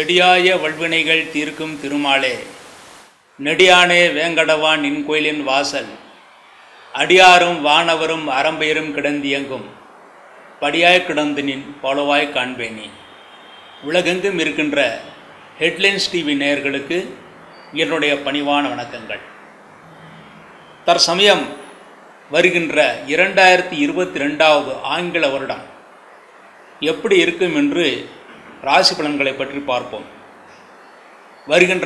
செடியாய வல்வினைகள் தீர்க்கும் திருமாலே, நெடியானே வேங்கடவான் நின் கோயிலின் வாசல், அடியாரும் வானவரும் அறம்பெயரும் கிடந்தியங்கும் படியாய் கிடந்து நின் போலவாய் காண்பேனி. உலகெங்கும் இருக்கின்ற ஹெட்லைன்ஸ் டிவி நேயர்களுக்கு என்னுடைய பணிவான வணக்கங்கள். தற்சமயம் வருகின்ற 2022 ஆங்கில வருடம் எப்படி இருக்கும் என்று ராசி பலன்களை பற்றி பார்ப்போம். வருகின்ற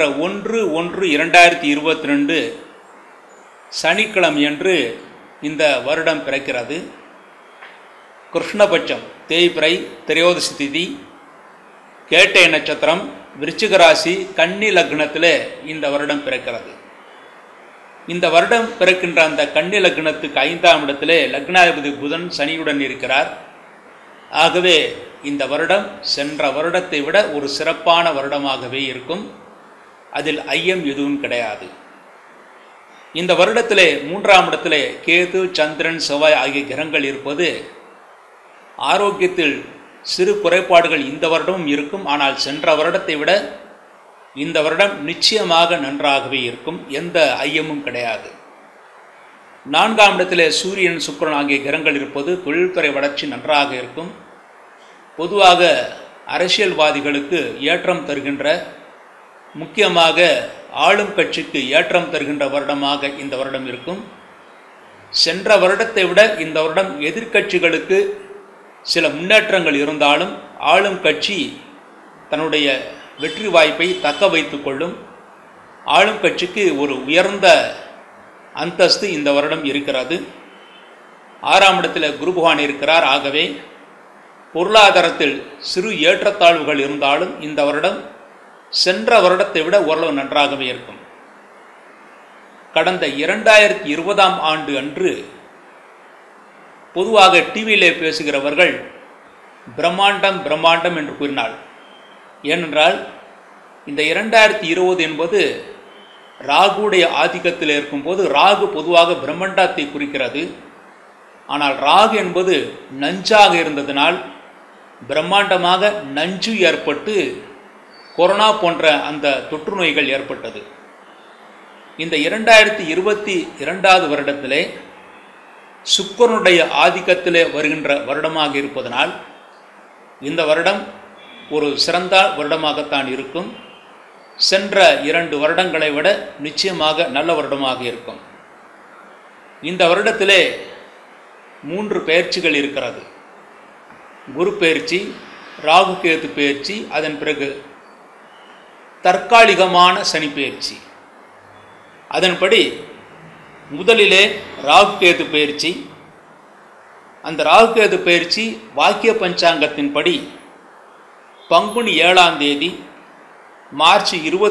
1/1/2022 சனிக்கிழமையன்று இந்த வருடம் பிறக்கிறது. கிருஷ்ணபட்சம் தேய்பிறை திரையோதசி திதி, கேட்டை நட்சத்திரம், விருச்சிக ராசி, கன்னி லக்னத்தில் இந்த வருடம் பிறக்கிறது. இந்த வருடம் பிறக்கின்ற அந்த கன்னி லக்னத்துக்கு 5ஆம் இடத்திலே லக்னாதிபதி புதன் சனியுடன் இருக்கிறார். ஆகவே இந்த வருடம் சென்ற வருடத்தை விட ஒரு சிறப்பான வருடமாகவே இருக்கும். அதில் ஐயம் எதுவும் கிடையாது. இந்த வருடத்திலே 3ஆம் இடத்திலே கேது, சந்திரன், செவ்வாய் ஆகிய கிரகங்கள் இருப்பது ஆரோக்கியத்தில் சிறு குறைபாடுகள் இந்த வருடமும் இருக்கும். ஆனால் சென்ற வருடத்தை விட இந்த வருடம் நிச்சயமாக நன்றாகவே இருக்கும். எந்த ஐயமும் கிடையாது. 4ஆம் இடத்திலே சூரியன், சுக்கிரன் ஆகிய கிரகங்கள் இருப்பது தொழில்துறை வளர்ச்சி நன்றாக இருக்கும். பொதுவாக அரசியல்வாதிகளுக்கு ஏற்றம் தருகின்ற, முக்கியமாக ஆளும் கட்சிக்கு ஏற்றம் தருகின்ற வருடமாக இந்த வருடம் இருக்கும். சென்ற வருடத்தை விட இந்த வருடம் எதிர்க்கட்சிகளுக்கு சில முன்னேற்றங்கள் இருந்தாலும் ஆளும் கட்சி தன்னுடைய வெற்றி வாய்ப்பை தக்க வைத்து கொள்ளும். ஆளும் கட்சிக்கு ஒரு உயர்ந்த அந்தஸ்து இந்த வருடம் இருக்கிறது. 6ஆம் இடத்தில் குரு பகவான் இருக்கிறார். ஆகவே பொருளாதாரத்தில் சிறு ஏற்றத்தாழ்வுகள் இருந்தாலும் இந்த வருடம் சென்ற வருடத்தை விட ஓரளவு நன்றாகவே இருக்கும். கடந்த 2020ஆம் ஆண்டு அன்று பொதுவாக டிவியிலே பேசுகிறவர்கள் பிரம்மாண்டம் பிரம்மாண்டம் என்று கூறினார். ஏனென்றால் இந்த 2020 என்பது ராகுடைய ஆதிக்கத்தில் இருக்கும்போது ராகு பொதுவாக பிரம்மாண்டத்தை குறிக்கிறது. ஆனால் ராகு என்பது நஞ்சாக இருந்ததினால் பிரம்மாண்டமாக நஞ்சு ஏற்பட்டு கொரோனா போன்ற அந்த தொற்று நோய்கள் ஏற்பட்டது. இந்த 2022 வருடத்திலே சுக்கிரனுடைய ஆதிக்கத்திலே வருகின்ற வருடமாக இருப்பதனால் இந்த வருடம் ஒரு சிறந்த வருடமாகத்தான் இருக்கும். சென்ற 2 வருடங்களை விட நிச்சயமாக நல்ல வருடமாக இருக்கும். இந்த வருடத்திலே 3 பெயர்ச்சிகள் இருக்கிறது. குரு பெயர்ச்சி, ராகு கேது பெயர்ச்சி, அதன் பிறகு தற்காலிகமான சனி பெயர்ச்சி. அதன்படி முதலிலே ராகு கேது பெயர்ச்சி. அந்த ராகு கேது பெயர்ச்சி வாக்கிய பஞ்சாங்கத்தின்படி பங்குனி 7ஆம் தேதி மார்ச்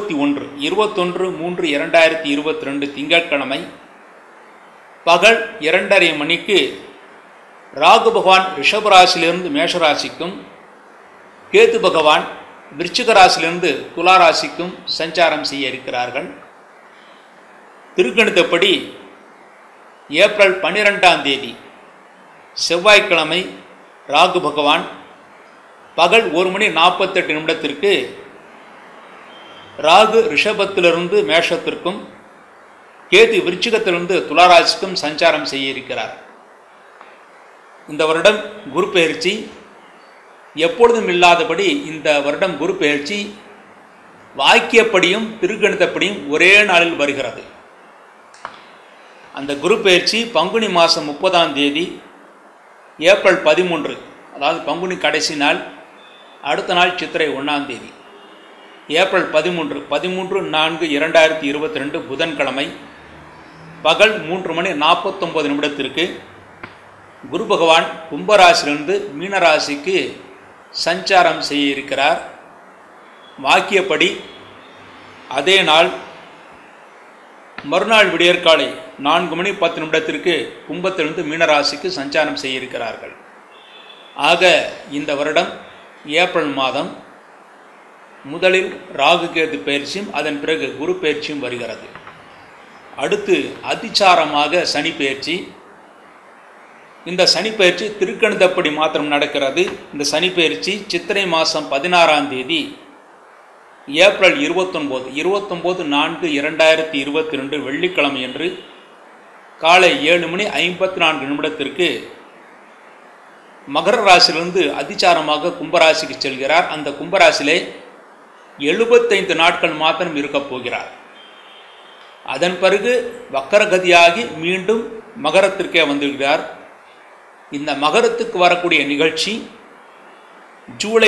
21/3/2022 திங்கட்கிழமை பகல் 2:30 மணிக்கு ராகு பகவான் ரிஷபராசிலிருந்து மேஷராசிக்கும், கேது பகவான் விருச்சிக ராசியிலிருந்து துளாராசிக்கும் சஞ்சாரம் செய்ய இருக்கிறார்கள். திருக்கணிதப்படி ஏப்ரல் 12ஆம் தேதி செவ்வாய்க்கிழமை ராகு பகவான் பகல் 1:48 ராகு ரிஷபத்திலிருந்து மேஷத்திற்கும், கேது விருச்சிகத்திலிருந்து துளாராசிக்கும் சஞ்சாரம் செய்ய இருக்கிறார். இந்த வருடம் குரு பெயர்ச்சி எப்பொழுதும் இல்லாதபடி இந்த வருடம் குரு பெயர்ச்சி வாக்கியப்படியும் திருக்கணிதப்படியும் ஒரே நாளில் வருகிறது. அந்த குரு பெயர்ச்சி பங்குனி மாதம் 30ஆம் தேதி, ஏப்ரல் 13 அதாவது பங்குனி கடைசி நாள், அடுத்த நாள் சித்திரை 1ஆம் தேதி, ஏப்ரல் 13/4/2022 புதன்கிழமை பகல் 3:49 குரு பகவான் கும்பராசிலிருந்து மீனராசிக்கு சஞ்சாரம் செய்ய இருக்கிறார். வாக்கியப்படி அதே நாள் மறுநாள் விடியற்காலை 4:10 கும்பத்திலிருந்து மீனராசிக்கு சஞ்சாரம் செய்ய இருக்கிறார்கள். ஆக இந்த வருடம் ஏப்ரல் மாதம் முதலில் ராகு கேது பயிற்சியும் அதன் பிறகு குரு பயிற்சியும் வருகிறது. அடுத்து அதிசாரமாக சனி பயிற்சி. இந்த சனி பயிற்சி திருக்கணிதப்படி மாத்திரம் நடக்கிறது. இந்த சனி பயிற்சி சித்திரை மாதம் 16ஆம் தேதி ஏப்ரல் 29/4/2022 வெள்ளிக்கிழமை அன்று காலை 7:54 மகர ராசியிலிருந்து அதிச்சாரமாக கும்பராசிக்கு செல்கிறார். அந்த கும்பராசியிலே 75 நாட்கள் மாத்திரம் இருக்கப் போகிறார். அதன் பிறகு வக்கரகதியாகி மீண்டும் மகரத்திற்கே வந்துவிடுகிறார். இந்த மகரத்துக்கு வரக்கூடிய நிகழ்ச்சி ஜூலை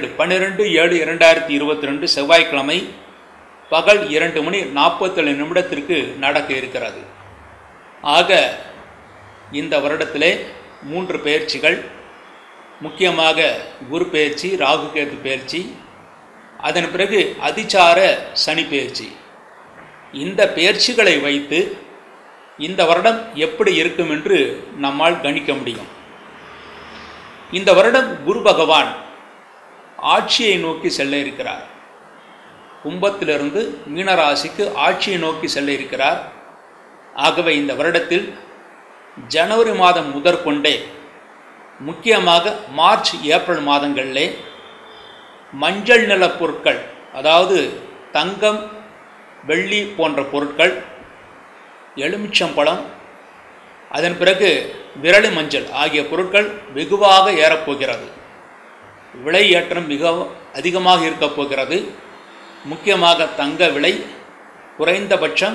12/7/2022 செவ்வாய்க்கிழமை பகல் 2:47 நடக்க இருக்கிறது. ஆக இந்த வருடத்திலே 3 பெயர்ச்சிகள், முக்கியமாக குரு பெயர்ச்சி, ராகு கேது பெயர்ச்சி, அதன் பிறகு அதிசார சனி பெயர்ச்சி. இந்த பெயர்ச்சிகளை வைத்து இந்த வருடம் எப்படி இருக்கும் என்று நம்மால் கணிக்க முடியும். இந்த வருடம் குரு பகவான் ஆட்சியை நோக்கி செல்ல இருக்கிறார். கும்பத்திலிருந்து மீனராசிக்கு ஆட்சியை நோக்கி செல்ல இருக்கிறார். ஆகவே இந்த வருடத்தில் ஜனவரி மாதம் முதற்கொண்டே, முக்கியமாக மார்ச் ஏப்ரல் மாதங்களிலே மஞ்சள் நில பொருட்கள், அதாவது தங்கம், வெள்ளி போன்ற பொருட்கள், எலுமிச்சம்பழம், அதன் பிறகு விரலி மஞ்சள் ஆகிய பொருட்கள் வெகுவாக ஏறப்போகிறது. விலை ஏற்றம் மிக அதிகமாக இருக்கப் போகிறது. முக்கியமாக தங்க விலை குறைந்தபட்சம்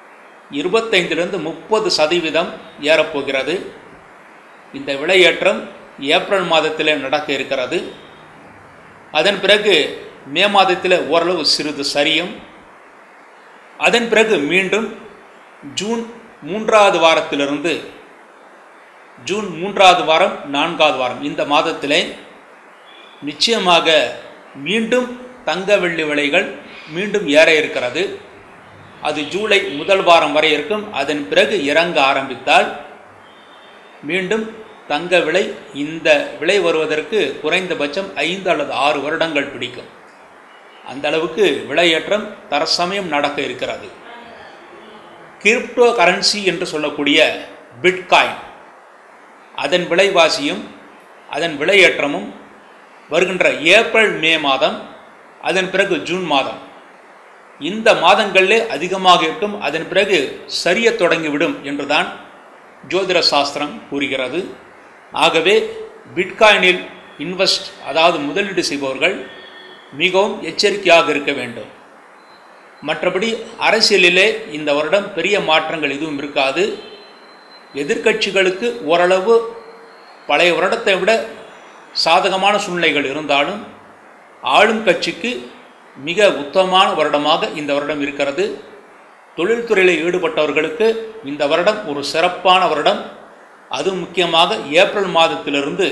25-30% ஏறப்போகிறது. இந்த விலையேற்றம் ஏப்ரல் மாதத்தில் நடக்க இருக்கிறது. அதன் பிறகு மே மாதத்தில் ஓரளவு சிறிது சரியும். அதன் பிறகு மீண்டும் ஜூன் 3வது வாரத்திலிருந்து ஜூன் 3வது வாரம் 4வது வாரம் இந்த மாதத்திலே நிச்சயமாக மீண்டும் தங்க வெள்ளி விலைகள் மீண்டும் ஏற இருக்கிறது. அது ஜூலை முதல் வாரம் வரை இருக்கும். அதன் பிறகு இறங்க ஆரம்பித்தால் மீண்டும் தங்க விலை, இந்த விலை வருவதற்கு குறைந்தபட்சம் 5 அல்லது 6 வருடங்கள் பிடிக்கும். அந்த அளவுக்கு விலையேற்றம் தற்சமயம் நடக்க இருக்கிறது. கிரிப்டோ கரன்சி என்று சொல்லக்கூடிய பிட்காயின், அதன் விலைவாசியும் அதன் விலையேற்றமும் வருகின்ற ஏப்ரல் மே மாதம், அதன் பிறகு ஜூன் மாதம், இந்த மாதங்களிலே அதிகமாக இருக்கும். அதன் பிறகு சரிய தொடங்கிவிடும் என்றுதான் ஜோதிட சாஸ்திரம் கூறுகிறது. ஆகவே பிட்காயினில் இன்வெஸ்ட், அதாவது முதலீடு செய்பவர்கள் மிகவும் எச்சரிக்கையாக இருக்க வேண்டும். மற்றபடி அரசியலிலே இந்த வருடம் பெரிய மாற்றங்கள் எதுவும் இருக்காது. எதிர்க்கட்சிகளுக்கு ஓரளவு பழைய வருடத்தை விட சாதகமான சூழ்நிலைகள் இருந்தாலும் ஆளும் கட்சிக்கு மிக உத்தமமான வருடமாக இந்த வருடம் இருக்கிறது. தொழில்துறையில் ஈடுபட்டவர்களுக்கு இந்த வருடம் ஒரு சிறப்பான வருடம். அது முக்கியமாக ஏப்ரல் மாதத்திலிருந்து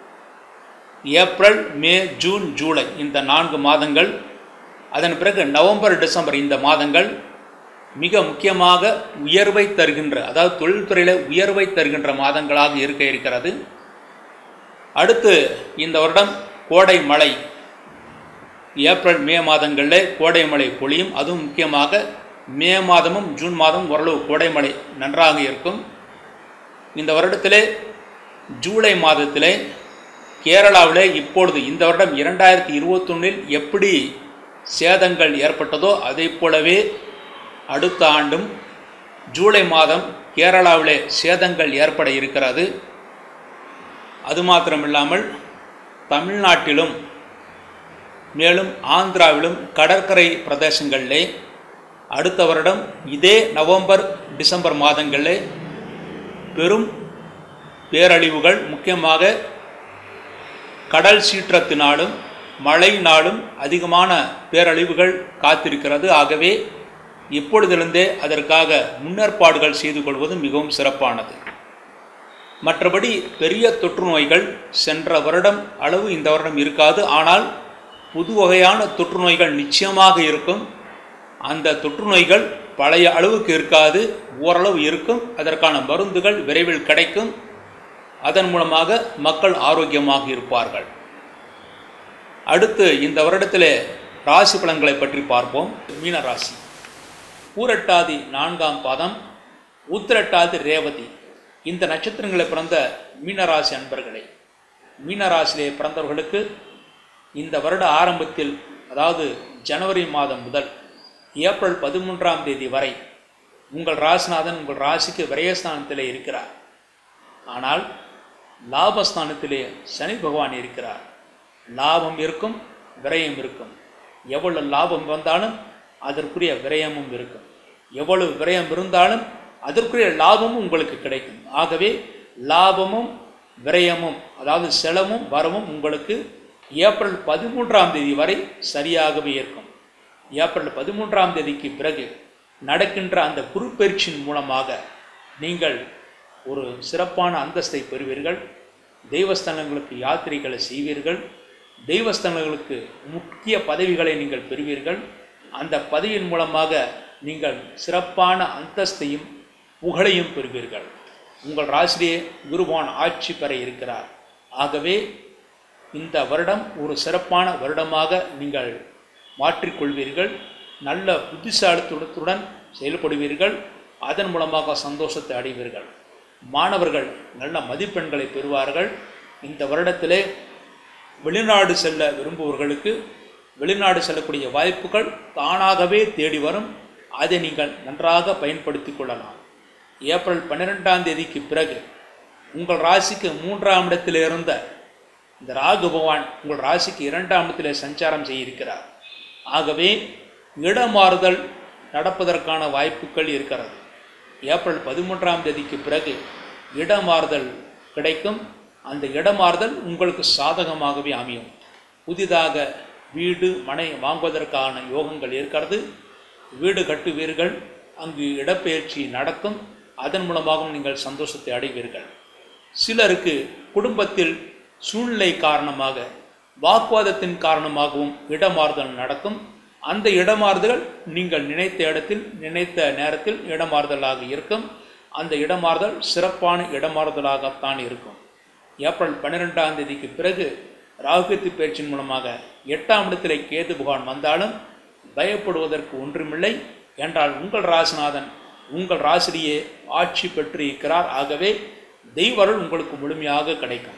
ஏப்ரல், மே, ஜூன், ஜூலை இந்த 4 மாதங்கள், அதன் பிறகு நவம்பர், டிசம்பர் இந்த மாதங்கள் மிக முக்கியமாக உயர்வை தருகின்ற, அதாவது தொழில்துறையில் உயர்வை தருகின்ற மாதங்களாக இருக்க இருக்கிறது. அடுத்து இந்த வருடம் கோடை மழை, ஏப்ரல் மே மாதங்களில் கோடை மழை பொழியும். அதுவும் முக்கியமாக மே மாதமும் ஜூன் மாதமும் ஓரளவு கோடை மழை நன்றாக இருக்கும். இந்த வருடத்திலே ஜூலை மாதத்திலே கேரளாவிலே இப்பொழுது இந்த வருடம் 2021 எப்படி சேதங்கள் ஏற்பட்டதோ அதை போலவே அடுத்த ஆண்டும் ஜூலை மாதம் கேரளாவிலே சேதங்கள் ஏற்பட இருக்கிறது. அது மாத்திரமில்லாமல் தமிழ்நாட்டிலும் மேலும் ஆந்திராவிலும் கடற்கரை பிரதேசங்களிலே அடுத்த வருடம் இதே நவம்பர், டிசம்பர் மாதங்களிலே பெரும் பேரழிவுகள், முக்கியமாக கடல் சீற்றத்தினாலும் மழையினாலும் அதிகமான பேரழிவுகள் காத்திருக்கிறது. ஆகவே இப்பொழுதிலிருந்தே அதற்காக முன்னேற்பாடுகள் செய்து கொள்வது மிகவும் சிறப்பானது. மற்றபடி பெரிய தொற்று நோய்கள் சென்ற வருடம் அளவு இந்த வருடம் இருக்காது. ஆனால் புது வகையான தொற்று நோய்கள் நிச்சயமாக இருக்கும். அந்த தொற்று நோய்கள் பழைய அளவுக்கு இருக்காது, ஓரளவு இருக்கும். அதற்கான மருந்துகள் விரைவில் கிடைக்கும். அதன் மூலமாக மக்கள் ஆரோக்கியமாக இருப்பார்கள். அடுத்து இந்த வருடத்திலே ராசி பலன்களை பற்றி பார்ப்போம். மீன ராசி, பூரட்டாதி 4ஆம் பாதம், உத்திரட்டாதி, ரேவதி இந்த நட்சத்திரங்களை பிறந்த மீனராசி அன்பர்களே, மீனராசியிலே பிறந்தவர்களுக்கு இந்த வருட ஆரம்பத்தில் அதாவது ஜனவரி மாதம் முதல் ஏப்ரல் 13ஆம் தேதி வரை உங்கள் ராசிநாதன் உங்கள் ராசிக்கு விரயஸ்தானத்திலே இருக்கிறார். ஆனால் லாபஸ்தானத்திலே சனி பகவான் இருக்கிறார். லாபம் இருக்கும், விரயம் இருக்கும். எவ்வளவு லாபம் வந்தாலும் அதற்குரிய விரயமும் இருக்கும். எவ்வளவு விரயம் இருந்தாலும் அதற்குரிய லாபமும் உங்களுக்கு கிடைக்கும். ஆகவே லாபமும் விரயமும், அதாவது செலவும் வரவும் உங்களுக்கு ஏப்ரல் 13ஆம் தேதி வரை சரியாகவே இருக்கும். ஏப்ரல் 13ஆம் தேதிக்கு பிறகு நடக்கின்ற அந்த குருப்பெயர்ச்சியின் மூலமாக நீங்கள் ஒரு சிறப்பான அந்தஸ்தை பெறுவீர்கள். தெய்வஸ்தலங்களுக்கு யாத்திரைகளை செய்வீர்கள். தெய்வஸ்தலங்களுக்கு முக்கிய பதவிகளை நீங்கள் பெறுவீர்கள். அந்த பதவியின் மூலமாக நீங்கள் சிறப்பான அந்தஸ்தையும் புகழையும் பெறுவீர்கள். உங்கள் ராசியிலே குருவான் ஆட்சி பெற இருக்கிறார். ஆகவே இந்த வருடம் ஒரு சிறப்பான வருடமாக நீங்கள் மாற்றிக்கொள்வீர்கள். நல்ல புத்திசாலித்துடன் செயல்படுவீர்கள். அதன் மூலமாக சந்தோஷத்தை அடைவீர்கள். மாணவர்கள் நல்ல மதிப்பெண்களை பெறுவார்கள். இந்த வருடத்திலே வெளிநாடு செல்ல விரும்புபவர்களுக்கு வெளிநாடு செல்லக்கூடிய வாய்ப்புகள் தானாகவே தேடி வரும். அதை நீங்கள் நன்றாக பயன்படுத்தி கொள்ளலாம். ஏப்ரல் 12ஆம் தேதிக்கு பிறகு உங்கள் ராசிக்கு 3ஆம் இடத்தில் இருந்த இந்த ராகு பகவான் உங்கள் ராசிக்கு 2ஆம் இடத்திலே சஞ்சாரம் செய்ய இருக்கிறார். ஆகவே இடமாறுதல் நடப்பதற்கான வாய்ப்புகள் இருக்கிறது. ஏப்ரல் 13ஆம் தேதிக்கு பிறகு இடமாறுதல் கிடைக்கும். அந்த இடமாறுதல் உங்களுக்கு சாதகமாகவே அமையும். புதிதாக வீடு மனை வாங்குவதற்கான யோகங்கள் இருக்கிறது. வீடு கட்டுவீர்கள். அங்கு இடப்பெயர்ச்சி நடக்கும். அதன் மூலமாகவும் நீங்கள் சந்தோஷத்தை அடைவீர்கள். சிலருக்கு குடும்பத்தில் சூழ்நிலை காரணமாக வாக்குவாதத்தின் காரணமாகவும் இடமாறுதல் நடக்கும். அந்த இடமாறுதல் நீங்கள் நினைத்த இடத்தில் நினைத்த நேரத்தில் இடமாறுதலாக இருக்கும். அந்த இடமாறுதல் சிறப்பான இடமாறுதலாகத்தான் இருக்கும். ஏப்ரல் 12ஆம் தேதிக்கு பிறகு ராகுகேது பயிற்சியின் மூலமாக 8ஆம் இடத்திலே கேது பகவான் வந்தாலும் பயப்படுவதற்கு ஒன்றுமில்லை. என்றால் உங்கள் ராசிநாதன் உங்கள் ராசிலேயே ஆட்சி பெற்று இருக்கிறார். ஆகவே தெய்வருள் உங்களுக்கு முழுமையாக கிடைக்கும்.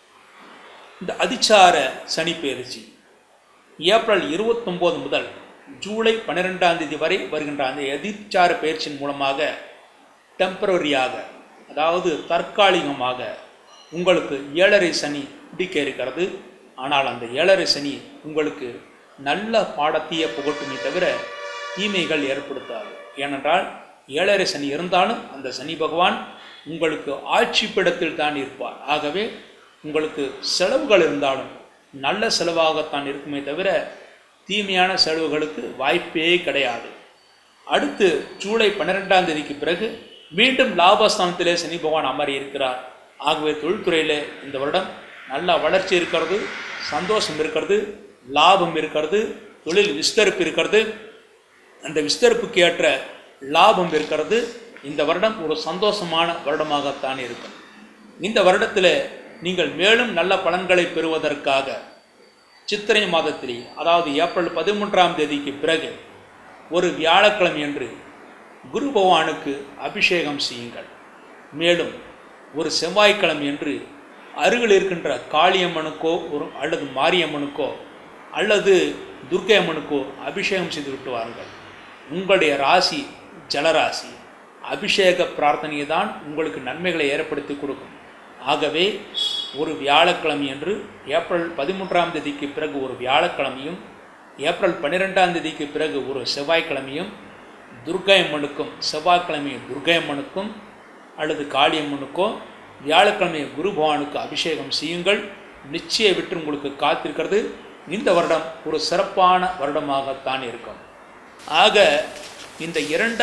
இந்த அதிச்சார சனி பயிற்சி ஏப்ரல் 29 முதல் ஜூலை 12ஆம் தேதி வரை வருகின்ற அந்த அதிச்சார பயிற்சியின் மூலமாக டெம்பரரியாக, அதாவது தற்காலிகமாக உங்களுக்கு 7.5 சனி பிடிக்க இருக்கிறது. ஆனால் அந்த 7.5 சனி உங்களுக்கு நல்ல பாடத்தையே புகட்டுமே தவிர தீமைகள் ஏற்படுத்தாது. ஏனென்றால் 7.5 சனி இருந்தாலும் அந்த சனி பகவான் உங்களுக்கு ஆட்சி பீடத்தில் தான் இருப்பார். ஆகவே உங்களுக்கு செலவுகள் இருந்தாலும் நல்ல செலவாகத்தான் இருக்குமே தவிர தீமையான செலவுகளுக்கு வாய்ப்பே கிடையாது. அடுத்து ஜூலை 12ஆம் தேதிக்கு பிறகு மீண்டும் லாபஸ்தானத்திலே சனி பகவான் அமரி இருக்கிறார். ஆகவே தொழில்துறையில் இந்த வருடம் நல்ல வளர்ச்சி இருக்கிறது, சந்தோஷம் இருக்கிறது, லாபம் இருக்கிறது, தொழில் விஸ்தரிப்பு இருக்கிறது. அந்த விஸ்தரிப்புக்கு ஏற்ற லாபம் இருக்கிறது. இந்த வருடம் ஒரு சந்தோஷமான வருடமாகத்தான் இருக்கும். இந்த வருடத்தில் நீங்கள் மேலும் நல்ல பலன்களை பெறுவதற்காக சித்திரை மாதத்திலே, அதாவது ஏப்ரல் 13ஆம் தேதிக்கு பிறகு ஒரு வியாழக்கிழமை என்று குரு பகவானுக்கு அபிஷேகம் செய்யுங்கள். மேலும் ஒரு செவ்வாய்க்கிழமை என்று அருகில் இருக்கின்ற காளியம்மனுக்கோ அல்லது மாரியம்மனுக்கோ அல்லது துர்க்கை அம்மனுக்கோ அபிஷேகம் செய்து விட்டு வாருங்கள். உங்களுடைய ராசி ஜலராசி. அபிஷேக பிரார்த்தனையை தான் உங்களுக்கு நன்மைகளை ஏற்படுத்தி கொடுக்கும். ஆகவே ஒரு வியாழக்கிழமை என்று ஏப்ரல் 13ஆம் தேதிக்கு பிறகு ஒரு வியாழக்கிழமையும் ஏப்ரல் 12ஆம் தேதிக்கு பிறகு ஒரு செவ்வாய்க்கிழமையும் துர்க்கை அம்மனுக்கும் செவ்வாய்க்கிழமை துர்க்கை அம்மனுக்கும் அல்லது காளியம்மனுக்கோ வியாழக்கிழமை குரு பகவானுக்கு அபிஷேகம் செய்யுங்கள். நிச்சய வெற்றி உங்களுக்கு காத்திருக்கிறது. இந்த வருடம் ஒரு சிறப்பான வருடமாகத்தான் இருக்கும். ஆக இந்த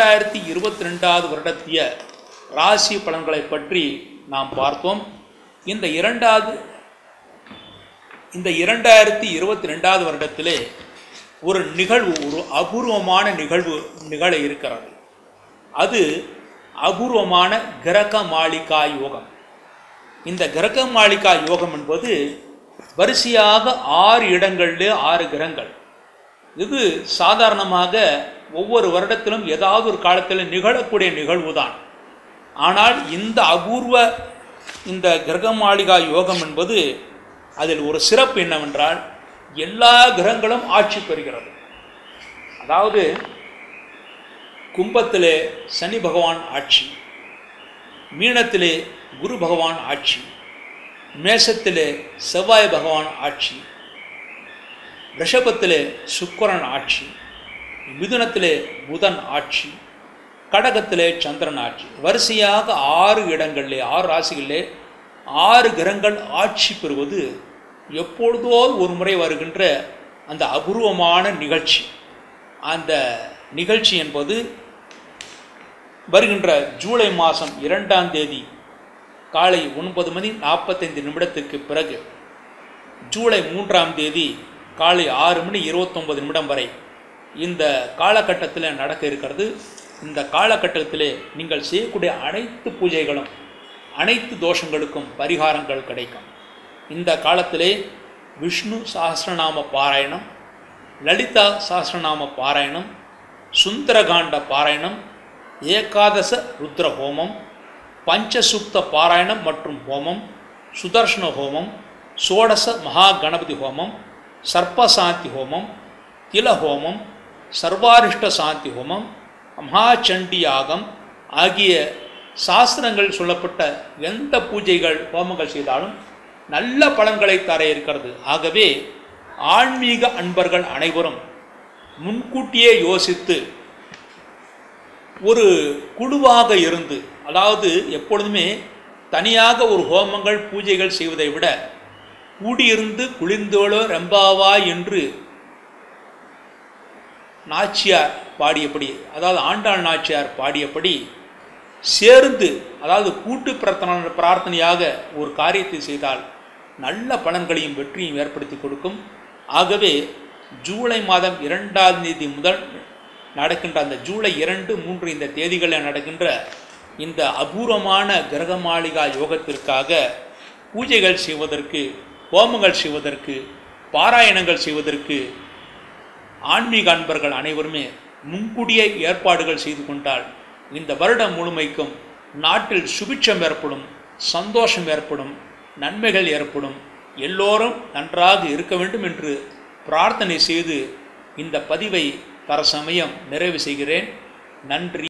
2022ஆவது வருடத்திய ராசி பலன்களை பற்றி நாம் பார்த்தோம். இந்த 2022ஆவது வருடத்திலே ஒரு நிகழ்வு, ஒரு அபூர்வமான நிகழ்வு நிகழ இருக்கிறது. அது அபூர்வமான கிரக மாளிகா யோகம். இந்த கிரக மாளிகா யோகம் என்பது வரிசையாக 6 இடங்களிலே 6 கிரகங்கள். இது சாதாரணமாக ஒவ்வொரு வருடத்திலும் ஏதாவது ஒரு காலத்தில் நிகழக்கூடிய நிகழ்வு தான். ஆனால் இந்த அபூர்வ இந்த கிரக மாளிகா யோகம் என்பது அதில் ஒரு சிறப்பு என்னவென்றால் எல்லா கிரகங்களும் ஆட்சி பெறுகிறது. அதாவது கும்பத்திலே சனி பகவான் ஆட்சி, மீனத்திலே குரு பகவான் ஆட்சி, மேசத்திலே செவ்வாய் பகவான் ஆட்சி, ரிஷபத்திலே சுக்கிரன் ஆட்சி, மிதுனத்திலே புதன் ஆட்சி, கடகத்திலே சந்திரன் ஆட்சி. வரிசையாக 6 இடங்களிலே 6 ராசிகளிலே 6 கிரகங்கள் ஆட்சி பெறுவது எப்பொழுதோ ஒரு முறை வருகின்ற அந்த அபூர்வமான நிகழ்ச்சி. அந்த நிகழ்ச்சி என்பது வருகின்ற ஜூலை மாதம் 2ஆம் தேதி காலை 9:45 பிறகு ஜூலை 3ஆம் தேதி காலை 6:29 வரை இந்த காலகட்டத்தில் நடக்க இருக்கிறது. இந்த காலகட்டத்தில் நீங்கள் செய்யக்கூடிய அனைத்து பூஜைகளும் அனைத்து தோஷங்களுக்கும் பரிகாரங்கள் கிடைக்கும். இந்த காலத்திலே விஷ்ணு சஹஸ்ரநாம பாராயணம், லலிதா சஹஸ்ரநாம பாராயணம், சுந்தரகாண்ட பாராயணம், ஏகாதச ருத்ர ஹோமம், பஞ்சசுக்த பாராயணம் மற்றும் ஹோமம், சுதர்ஷன ஹோமம், சோடச மகா கணபதி ஹோமம், சர்ப்பசாந்தி ஹோமம், தில ஹோமம், சர்வாரிஷ்ட சாந்தி ஹோமம், மகாச்சண்டி யாகம் ஆகிய சாஸ்திரங்கள் சொல்லப்பட்ட எந்த பூஜைகள் ஹோமங்கள் செய்தாலும் நல்ல பலன்களை தர இருக்கிறது. ஆகவே ஆன்மீக அன்பர்கள் அனைவரும் முன்கூட்டியே யோசித்து ஒரு குழுவாக இருந்து, அதாவது எப்பொழுதுமே தனியாக ஒரு ஹோமங்கள் பூஜைகள் செய்வதை விட கூடியிருந்து குளிர்ந்தோளோ ரெம்பாவா என்று நாச்சியார் பாடியபடி, அதாவது ஆண்டாள் நாச்சியார் பாடியபடி சேர்ந்து, அதாவது கூட்டு பிரார்த்தனையாக ஒரு காரியத்தை செய்தால் நல்ல பலன்களையும் வெற்றியும் ஏற்படுத்தி கொடுக்கும். ஆகவே ஜூலை மாதம் 2ஆம் தேதி முதல் நடக்கின்ற அந்த ஜூலை 2, 3 இந்த தேதிகளில் நடக்கின்ற இந்த அபூர்வமான கிரகமாளிகா யோகத்திற்காக பூஜைகள் செய்வதற்கு, ஹோமங்கள் செய்வதற்கு, பாராயணங்கள் செய்வதற்கு ஆன்மீக அன்பர்கள் அனைவருமே முன்கூடிய ஏற்பாடுகள் செய்து கொண்டால் இந்த வருடம் முழுமைக்கும் நாட்டில் சுபிட்சம் ஏற்படும், சந்தோஷம் ஏற்படும், நன்மைகள் ஏற்படும். எல்லோரும் நன்றாக இருக்க வேண்டும் என்று பிரார்த்தனை செய்து இந்த பதிவை தற்சமயம் நிறைவு செய்கிறேன். நன்றி.